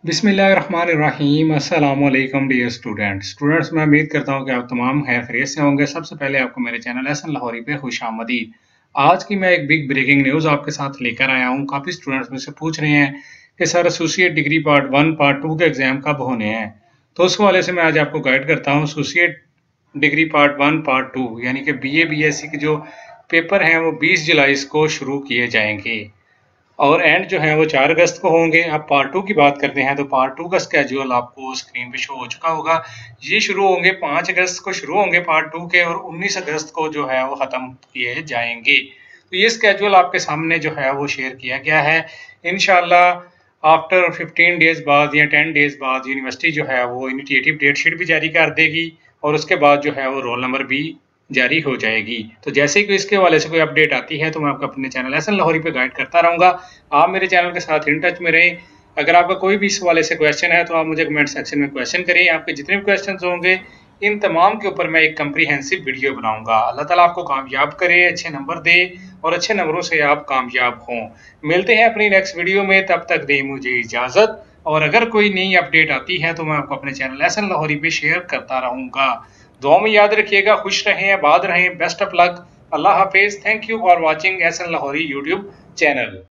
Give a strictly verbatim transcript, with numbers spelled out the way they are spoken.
बिस्मिल्लाहिर्रहमानिर्रहीम अस्सलाम वालेकुम डियर स्टूडेंट्स स्टूडेंट्स मैं उम्मीद करता हूँ कि आप तमाम खैर खैरियत से होंगे। सबसे पहले आपको मेरे चैनल एहसन लाहौरी पे खुशामदीद। आज की मैं एक बिग ब्रेकिंग न्यूज़ आपके साथ लेकर आया हूँ। काफ़ी स्टूडेंट्स मुझसे पूछ रहे हैं कि sir associate degree part one part two के एग्ज़ाम कब होने हैं, तो उस हवाले से मैं आज आपको गाइड करता हूँ। Associate degree part one part two यानी कि B A B S C के जो पेपर हैं वो बीस जुलाई को शुरू किए जाएंगे और एंड जो है वो चार अगस्त को होंगे। अब पार्ट टू की बात करते हैं तो पार्ट टू का स्केड्यूल आपको स्क्रीन पे शो हो चुका होगा। ये शुरू होंगे पाँच अगस्त को शुरू होंगे पार्ट टू के और उन्नीस अगस्त को जो है वो ख़त्म किए जाएंगे। तो ये स्केड्यूल आपके सामने जो है वो शेयर किया गया है। इंशाल्लाह आफ्टर फिफ्टीन डेज बाद या टेन डेज बाद यूनिवर्सिटी जो है वो इनिशिएटिव डेट शीट भी जारी कर देगी और उसके बाद जो है वो रोल नंबर भी जारी हो जाएगी। तो जैसे ही इसके वाले से कोई अपडेट आती है तो मैं आपको अपने चैनल एहसन लाहौरी पे गाइड करता रहूँगा। आप मेरे चैनल के साथ इन टच में रहें। अगर आपका कोई भी इस वाले से क्वेश्चन है तो आप मुझे कमेंट सेक्शन में क्वेश्चन करें। आपके जितने भी क्वेश्चन होंगे इन तमाम के ऊपर मैं एक कम्प्रीहेंसिव वीडियो बनाऊंगा। अल्लाह ताला आपको कामयाब करे, अच्छे नंबर दे और अच्छे नंबरों से आप कामयाब हों। मिलते हैं अपनी नेक्स्ट वीडियो में, तब तक दें मुझे इजाज़त। और अगर कोई नई अपडेट आती है तो मैं आपको अपने चैनल एहसन लाहौरी पे शेयर करता रहूँगा। दुआ में याद रखिएगा, खुश रहें, आबाद रहें, बेस्ट ऑफ लक, अल्लाह हाफिज। Thank you for watching Ehsan Lahori YouTube channel.